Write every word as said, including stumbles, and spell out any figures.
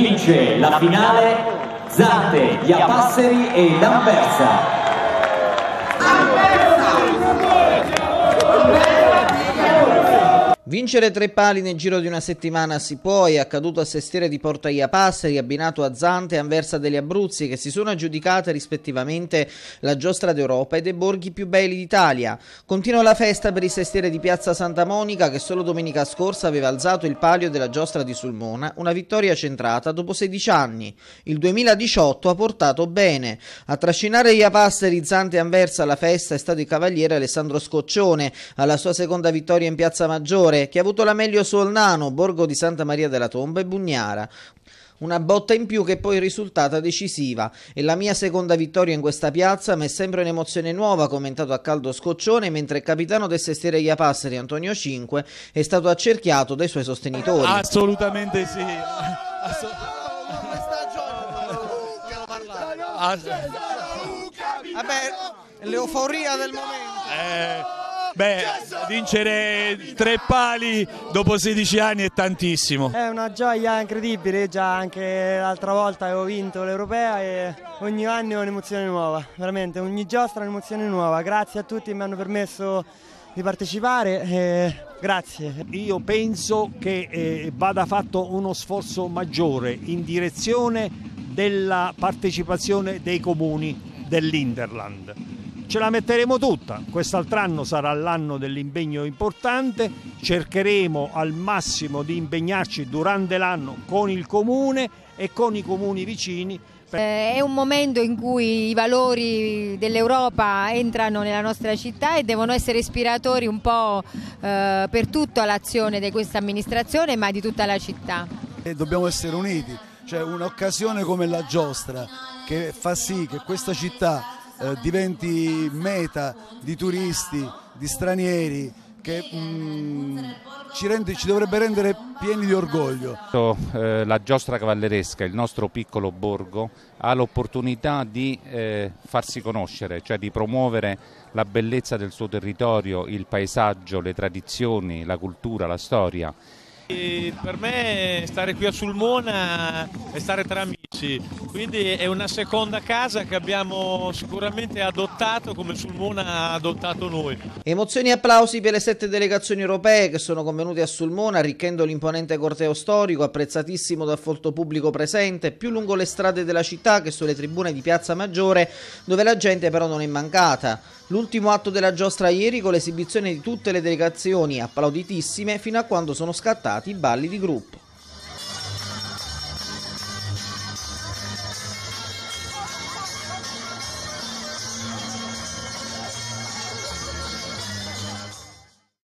vince la finale Zante, Iapasseri e Lamberza. Vincere tre pali nel giro di una settimana si può, è accaduto a Sestiere di Porta Iapasseri, abbinato a Zante e Anversa degli Abruzzi, che si sono aggiudicate rispettivamente la Giostra d'Europa e dei borghi più belli d'Italia. Continua la festa per i Sestiere di Piazza Santa Monica, che solo domenica scorsa aveva alzato il palio della Giostra di Sulmona, una vittoria centrata dopo sedici anni. Il duemiladiciotto ha portato bene. A trascinare Iapasseri, Zante e Anversa alla festa è stato il cavaliere Alessandro Scoccione, alla sua seconda vittoria in Piazza Maggiore, che ha avuto la meglio su Olnano, Borgo di Santa Maria della Tomba e Bugnara. Una botta in più che poi è risultata decisiva. È la mia seconda vittoria in questa piazza, ma è sempre un'emozione nuova, ha commentato a caldo Scoccione, mentre il capitano del Sestiere Iapasseri, Antonio Cinque, è stato accerchiato dai suoi sostenitori. Assolutamente sì. Vabbè, l'euforia del momento. Eh... Beh, vincere tre pali dopo sedici anni è tantissimo. È una gioia incredibile, già anche l'altra volta avevo vinto l'Europea e ogni anno è un'emozione nuova, veramente, ogni giostra è un'emozione nuova. Grazie a tutti che mi hanno permesso di partecipare, e grazie. Io penso che eh, vada fatto uno sforzo maggiore in direzione della partecipazione dei comuni dell'Interland. Ce la metteremo tutta, quest'altro anno sarà l'anno dell'impegno importante, cercheremo al massimo di impegnarci durante l'anno con il comune e con i comuni vicini. È un momento in cui i valori dell'Europa entrano nella nostra città e devono essere ispiratori un po' eh, per tutta l'azione di questa amministrazione, ma di tutta la città. E dobbiamo essere uniti, cioè un'occasione come la giostra che fa sì che questa città Eh, diventi meta di turisti, di stranieri, che mh, ci, rende, ci dovrebbe rendere pieni di orgoglio. Eh, la giostra cavalleresca, il nostro piccolo borgo, ha l'opportunità di eh, farsi conoscere, cioè di promuovere la bellezza del suo territorio, il paesaggio, le tradizioni, la cultura, la storia. E per me stare qui a Sulmona è stare tra amici, quindi è una seconda casa che abbiamo sicuramente adottato come Sulmona ha adottato noi. Emozioni e applausi per le sette delegazioni europee che sono convenute a Sulmona, arricchendo l'imponente corteo storico, apprezzatissimo dal folto pubblico presente, più lungo le strade della città che sulle tribune di Piazza Maggiore, dove la gente però non è mancata. L'ultimo atto della giostra ieri con l'esibizione di tutte le delegazioni, applauditissime, fino a quando sono scattati i balli di gruppo.